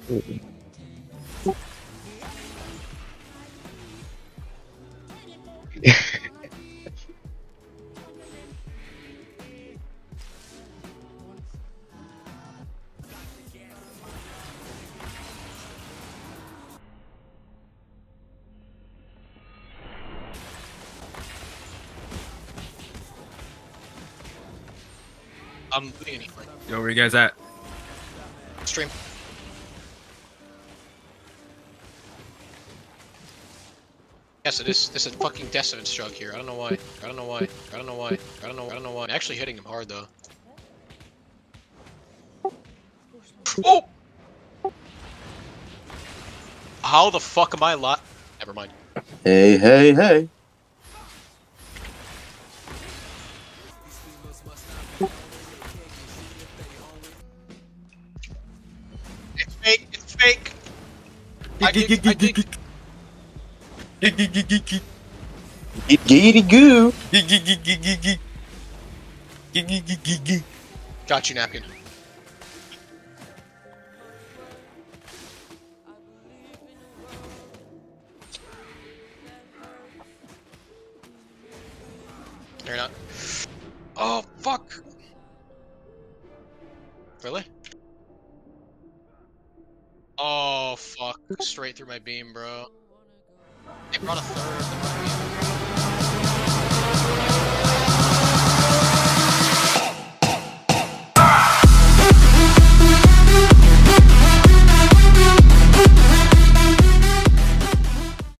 I'm leaving anyway. Yo, where you guys at? Stream. Yes, it is. This is fucking Decimate Shrug here. I don't know why. I don't know why. I don't know why. I don't know. I don't know why. I'm actually hitting him hard though. Oh! How the fuck am I lot? Never mind. Hey, hey, hey. It's fake. It's fake. I think. Giggity goo. Got you, napkin. You're not. Oh fuck! Really? Oh fuck! Straight through my beam, bro. They brought a third.